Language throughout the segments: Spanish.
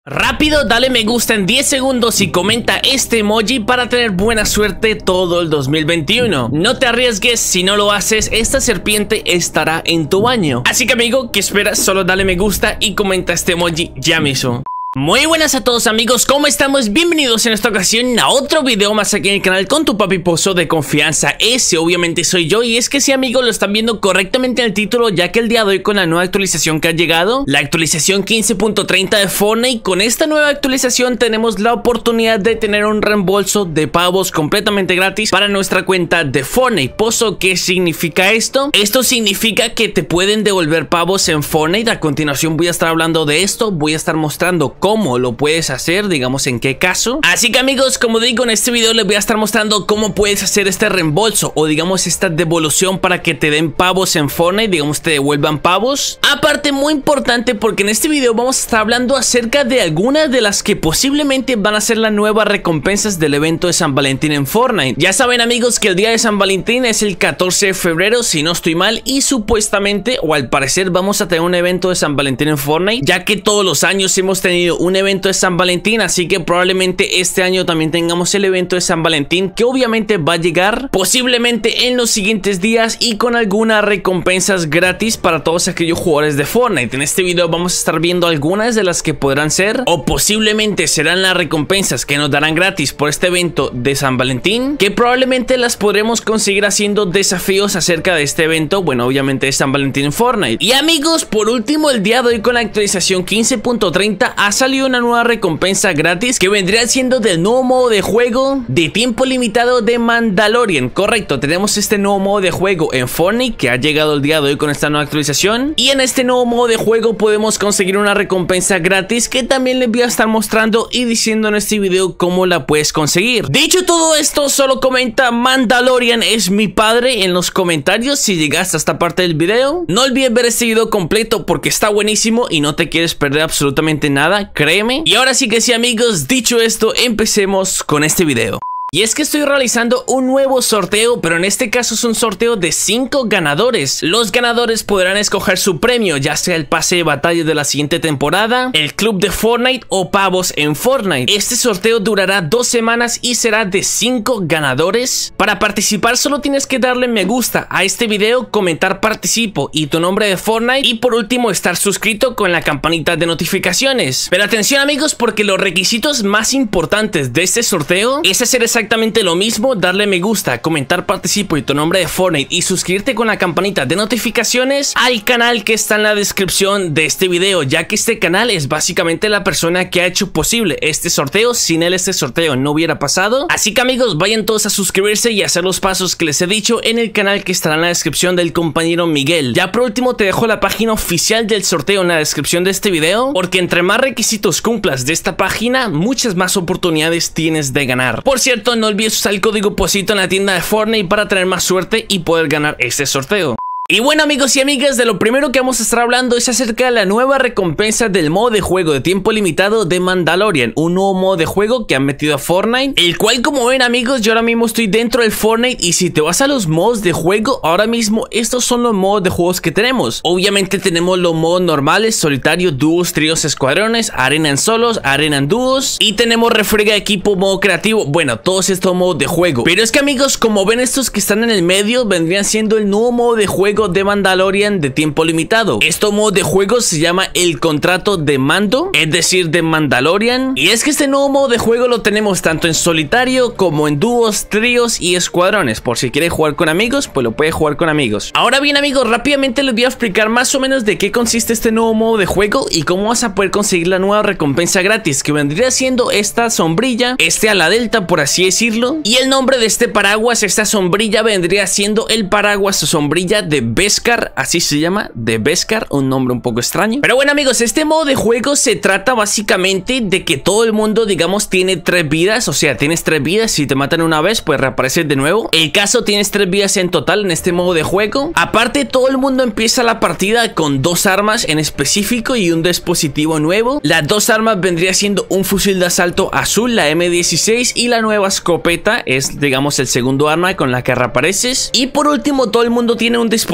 Rápido, dale me gusta en 10 segundos y comenta este emoji para tener buena suerte todo el 2021. No te arriesgues, si no lo haces, esta serpiente estará en tu baño. Así que amigo, ¿qué esperas? Solo dale me gusta y comenta este emoji ya mismo. Muy buenas a todos amigos, ¿cómo estamos? Bienvenidos en esta ocasión a otro video más aquí en el canal con tu papi Pozo de confianza. Ese obviamente soy yo, y es que sí amigos, lo están viendo correctamente en el título, ya que el día de hoy con la nueva actualización que ha llegado, la actualización 15.30 de Fortnite, con esta nueva actualización tenemos la oportunidad de tener un reembolso de pavos completamente gratis para nuestra cuenta de Fortnite. Pozo, ¿qué significa esto? Esto significa que te pueden devolver pavos en Fortnite. A continuación voy a estar hablando de esto, voy a estar mostrando cómo lo puedes hacer, digamos en qué caso. Así que amigos, como digo, en este video les voy a estar mostrando cómo puedes hacer este reembolso o digamos esta devolución para que te den pavos en Fortnite, digamos te devuelvan pavos. Aparte, muy importante, porque en este video vamos a estar hablando acerca de algunas de las que posiblemente van a ser las nuevas recompensas del evento de San Valentín en Fortnite. Ya saben amigos que el día de San Valentín es el 14 de febrero, si no estoy mal, y supuestamente o al parecer vamos a tener un evento de San Valentín en Fortnite, ya que todos los años hemos tenido un evento de San Valentín, así que probablemente este año también tengamos el evento de San Valentín, que obviamente va a llegar posiblemente en los siguientes días y con algunas recompensas gratis para todos aquellos jugadores de Fortnite. En este video vamos a estar viendo algunas de las que podrán ser o posiblemente serán las recompensas que nos darán gratis por este evento de San Valentín, que probablemente las podremos conseguir haciendo desafíos acerca de este evento, bueno, obviamente de San Valentín en Fortnite. Y amigos, por último, el día de hoy con la actualización 15.30 ha salido una nueva recompensa gratis que vendría siendo del nuevo modo de juego de tiempo limitado de Mandalorian. Correcto, tenemos este nuevo modo de juego en Fortnite que ha llegado el día de hoy con esta nueva actualización, y en este nuevo modo de juego podemos conseguir una recompensa gratis que también les voy a estar mostrando y diciendo en este video cómo la puedes conseguir. Dicho todo esto, solo comenta Mandalorian es mi padre en los comentarios si llegaste a esta parte del video. No olvides ver este video completo porque está buenísimo y no te quieres perder absolutamente nada, créeme. Y ahora sí que sí amigos, dicho esto, empecemos con este video. Y es que estoy realizando un nuevo sorteo, pero en este caso es un sorteo de 5 ganadores. Los ganadores podrán escoger su premio, ya sea el pase de batalla de la siguiente temporada, el club de Fortnite o pavos en Fortnite. Este sorteo durará 2 semanas y será de 5 ganadores. Para participar solo tienes que darle me gusta a este video, comentar participo y tu nombre de Fortnite, y por último estar suscrito con la campanita de notificaciones. Pero atención amigos, porque los requisitos más importantes de este sorteo es hacer exactamente lo mismo, darle me gusta, comentar participo y tu nombre de Fortnite y suscribirte con la campanita de notificaciones al canal que está en la descripción de este video, ya que este canal es básicamente la persona que ha hecho posible este sorteo. Sin él este sorteo no hubiera pasado. Así que amigos, vayan todos a suscribirse y hacer los pasos que les he dicho en el canal que estará en la descripción del compañero Miguel. Ya por último te dejo la página oficial del sorteo en la descripción de este video, porque entre más requisitos cumplas de esta página, muchas más oportunidades tienes de ganar. Por cierto, no olvides usar el código POZITO en la tienda de Fortnite para tener más suerte y poder ganar este sorteo. Y bueno amigos y amigas, de lo primero que vamos a estar hablando es acerca de la nueva recompensa del modo de juego de tiempo limitado de Mandalorian, un nuevo modo de juego que han metido a Fortnite, el cual como ven amigos, yo ahora mismo estoy dentro del Fortnite, y si te vas a los modos de juego, ahora mismo estos son los modos de juegos que tenemos. Obviamente tenemos los modos normales, solitario, dúos, tríos, escuadrones, arena en solos, arena en dúos, y tenemos refriega de equipo, modo creativo, bueno, todos estos modos de juego. Pero es que amigos, como ven, estos que están en el medio vendrían siendo el nuevo modo de juego de Mandalorian de tiempo limitado. Este modo de juego se llama el contrato de mando, es decir, de Mandalorian, y es que este nuevo modo de juego lo tenemos tanto en solitario como en dúos, tríos y escuadrones. Por si quieres jugar con amigos, pues lo puedes jugar con amigos. Ahora bien amigos, rápidamente les voy a explicar más o menos de qué consiste este nuevo modo de juego y cómo vas a poder conseguir la nueva recompensa gratis, que vendría siendo esta sombrilla, este ala delta por así decirlo, y el nombre de este paraguas, esta sombrilla vendría siendo el paraguas o sombrilla de Beskar, así se llama, de Beskar, un nombre un poco extraño. Pero bueno amigos, este modo de juego se trata básicamente de que todo el mundo, digamos, tiene 3 vidas, o sea, tienes 3 vidas, si te matan una vez, pues reapareces de nuevo. El caso, tienes 3 vidas en total en este modo de juego. Aparte, todo el mundo empieza la partida con 2 armas en específico y un dispositivo nuevo. Las 2 armas vendría siendo un fusil de asalto azul, la M16, y la nueva escopeta es, digamos, el segundo arma con la que reapareces. Y por último, todo el mundo tiene un dispositivo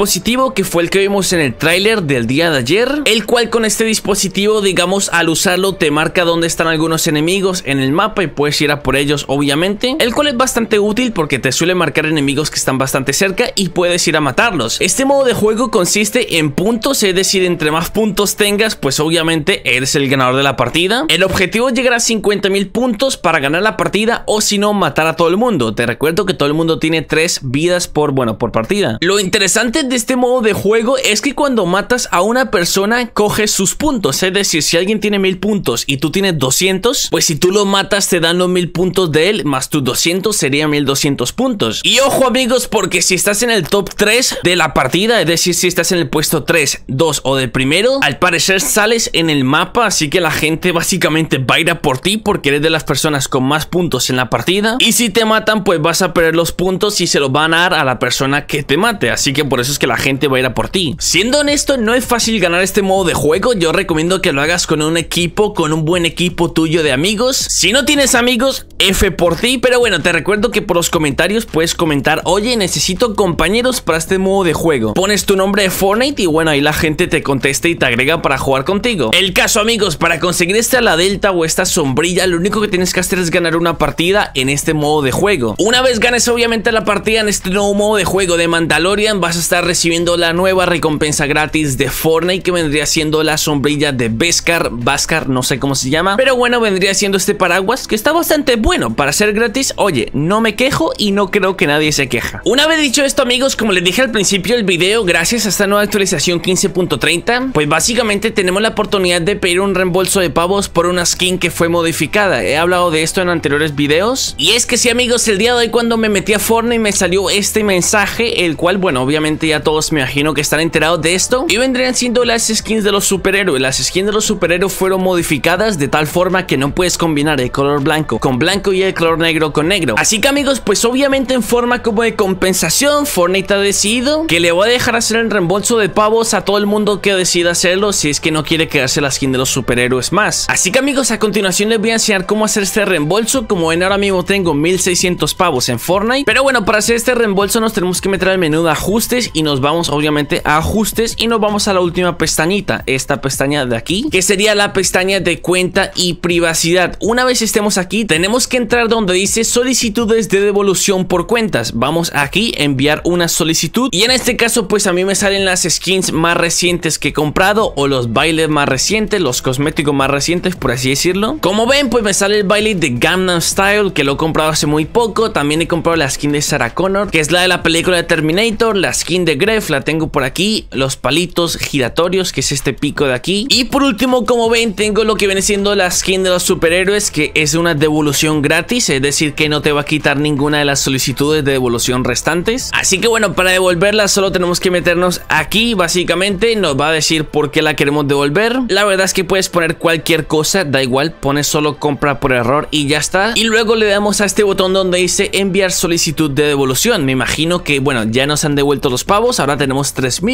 dispositivo que fue el que vimos en el tráiler del día de ayer, el cual con este dispositivo, digamos, al usarlo te marca dónde están algunos enemigos en el mapa y puedes ir a por ellos, obviamente, el cual es bastante útil porque te suele marcar enemigos que están bastante cerca y puedes ir a matarlos. Este modo de juego consiste en puntos, es decir, entre más puntos tengas, pues obviamente eres el ganador de la partida. El objetivo es llegar a 50.000 puntos para ganar la partida, o si no, matar a todo el mundo. Te recuerdo que todo el mundo tiene 3 vidas por partida. Lo interesante de este modo de juego es que cuando matas a una persona coges sus puntos, es decir, si alguien tiene 1000 puntos y tú tienes 200, pues si tú lo matas te dan los 1000 puntos de él, más tus 200 serían 1200 puntos. Y ojo amigos, porque si estás en el top 3 de la partida, es decir, si estás en el puesto 3, 2 o de primero, al parecer sales en el mapa, así que la gente básicamente va a ir a por ti porque eres de las personas con más puntos en la partida, y si te matan pues vas a perder los puntos y se los van a dar a la persona que te mate, así que por eso es que la gente va a ir a por ti. Siendo honesto, no es fácil ganar este modo de juego. Yo recomiendo que lo hagas con un equipo, con un buen equipo tuyo de amigos. Si no tienes amigos, F por ti, pero bueno, te recuerdo que por los comentarios puedes comentar: oye, necesito compañeros para este modo de juego. Pones tu nombre de Fortnite y bueno, ahí la gente te contesta y te agrega para jugar contigo. El caso amigos, para conseguir esta la delta o esta sombrilla, lo único que tienes que hacer es ganar una partida en este modo de juego. Una vez ganes obviamente la partida en este nuevo modo de juego de Mandalorian, vas a estar recibiendo la nueva recompensa gratis de Fortnite, que vendría siendo la sombrilla de Beskar, no sé cómo se llama, pero bueno, vendría siendo este paraguas que está bastante bueno para ser gratis. Oye, no me quejo y no creo que nadie se queja. Una vez dicho esto amigos, como les dije al principio del video, gracias a esta nueva actualización 15.30, pues básicamente tenemos la oportunidad de pedir un reembolso de pavos por una skin que fue modificada. He hablado de esto en anteriores videos, y es que sí amigos, el día de hoy cuando me metí a Fortnite me salió este mensaje, el cual bueno, obviamente ya todos me imagino que están enterados de esto, y vendrían siendo las skins de los superhéroes. Las skins de los superhéroes fueron modificadas de tal forma que no puedes combinar el color blanco con blanco y el color negro con negro. Así que amigos, pues obviamente en forma como de compensación, Fortnite ha decidido que le va a dejar hacer el reembolso de pavos a todo el mundo que decida hacerlo, si es que no quiere quedarse la skin de los superhéroes más. Así que amigos, a continuación les voy a enseñar cómo hacer este reembolso. Como ven, ahora mismo tengo 1600 pavos en Fortnite, pero bueno, para hacer este reembolso nos tenemos que meter al menú de ajustes y nos vamos obviamente a ajustes y nos vamos a la última pestañita, esta pestaña de aquí, que sería la pestaña de cuenta y privacidad. Una vez estemos aquí, tenemos que entrar donde dice solicitudes de devolución por cuentas. Vamos aquí, enviar una solicitud, y en este caso pues a mí me salen las skins más recientes que he comprado, o los bailes más recientes, los cosméticos más recientes, por así decirlo. Como ven, pues me sale el baile de Gangnam Style, que lo he comprado hace muy poco. También he comprado la skin de Sarah Connor, que es la de la película de Terminator. La skin de Gref la tengo por aquí, los palitos giratorios, que es este pico de aquí, y por último, como ven, tengo lo que viene siendo la skin de los superhéroes, que es una devolución gratis, es decir, que no te va a quitar ninguna de las solicitudes de devolución restantes. Así que bueno, para devolverla solo tenemos que meternos aquí, básicamente nos va a decir por qué la queremos devolver. La verdad es que puedes poner cualquier cosa, da igual, pones solo compra por error y ya está, y luego le damos a este botón donde dice enviar solicitud de devolución. Me imagino que bueno, ya nos han devuelto los pavos, ahora tenemos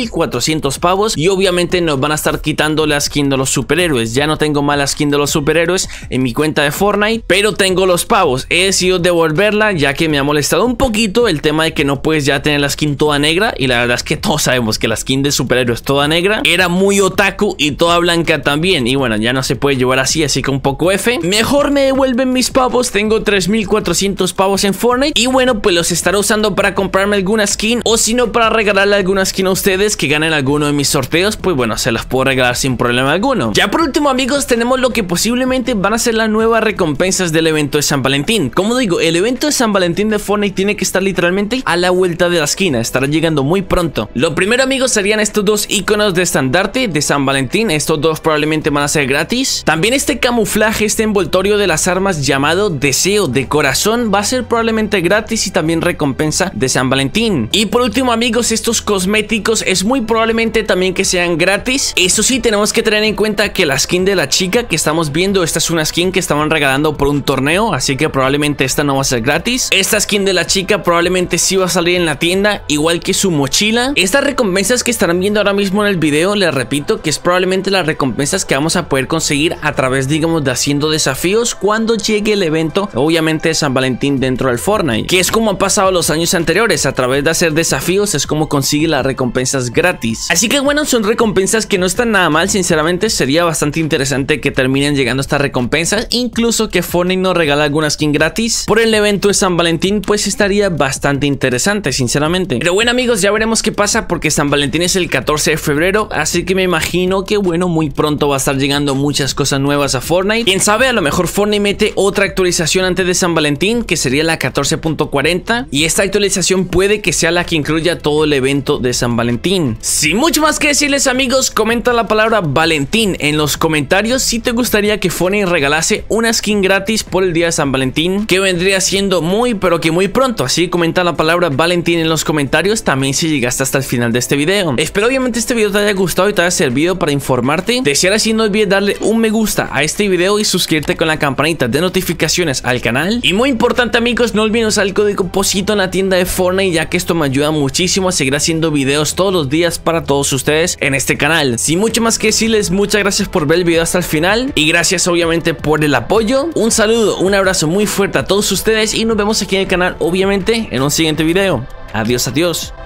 3400 pavos y obviamente nos van a estar quitando la skin de los superhéroes. Ya no tengo más la skin de los superhéroes en mi cuenta de Fortnite, pero tengo los pavos. He decidido devolverla ya que me ha molestado un poquito el tema de que no puedes ya tener la skin toda negra, y la verdad es que todos sabemos que la skin de superhéroes toda negra era muy otaku y toda blanca también, y bueno, ya no se puede llevar así que un poco F. Mejor me devuelven mis pavos. Tengo 3400 pavos en Fortnite y bueno, pues los estaré usando para comprarme alguna skin, o si no, para regalarle alguna skin a ustedes que ganen alguno de mis sorteos. Pues bueno, se las puedo regalar sin problema alguno. Ya por último amigos, tenemos lo que posiblemente van a ser las nuevas recompensas del evento de San Valentín. Como digo, el evento de San Valentín de Fortnite tiene que estar literalmente a la vuelta de la esquina, estará llegando muy pronto. Lo primero amigos serían estos dos iconos de estandarte de San Valentín. Estos dos probablemente van a ser gratis. También este camuflaje, este envoltorio de las armas llamado Deseo de Corazón, va a ser probablemente gratis y también recompensa de San Valentín. Y por último amigos, estos cosméticos es muy probablemente también que sean gratis. Eso sí, tenemos que tener en cuenta que la skin de la chica que estamos viendo, esta es una skin que estaban regalando por un torneo, así que probablemente esta no va a ser gratis. Esta skin de la chica probablemente sí va a salir en la tienda, igual que su mochila. Estas recompensas que estarán viendo ahora mismo en el video, les repito que es probablemente las recompensas que vamos a poder conseguir a través, digamos, de haciendo desafíos cuando llegue el evento, obviamente de San Valentín dentro del Fortnite, que es como ha pasado los años anteriores. A través de hacer desafíos es como consigue las recompensas gratis. Así que bueno, son recompensas que no están nada mal, sinceramente. Sería bastante interesante que terminen llegando estas recompensas, incluso que Fortnite nos regala alguna skin gratis por el evento de San Valentín, pues estaría bastante interesante, sinceramente. Pero bueno amigos, ya veremos qué pasa, porque San Valentín es el 14 de febrero, así que me imagino que bueno, muy pronto va a estar llegando muchas cosas nuevas a Fortnite. Quién sabe, a lo mejor Fortnite mete otra actualización antes de San Valentín, que sería la 14.40, y esta actualización puede que sea la que incluya todo el evento de San Valentín. Sin mucho más que decirles amigos, comenta la palabra Valentín en los comentarios si te gustaría que Fortnite regalase una skin gratis por el día de San Valentín, que vendría siendo muy pero que muy pronto. Así que comenta la palabra Valentín en los comentarios también si llegaste hasta el final de este video. Espero obviamente este video te haya gustado y te haya servido para informarte. Desear así, no olvides darle un me gusta a este video y suscribirte con la campanita de notificaciones al canal. Y muy importante amigos, no olviden usar el código POSITO en la tienda de Fortnite, ya que esto me ayuda muchísimo a seguir haciendo videos todos los días para todos ustedes en este canal. Sin mucho más que decirles, muchas gracias por ver el video hasta el final y gracias obviamente por el apoyo. Un saludo, un abrazo muy fuerte a todos ustedes y nos vemos aquí en el canal obviamente en un siguiente video. Adiós, adiós.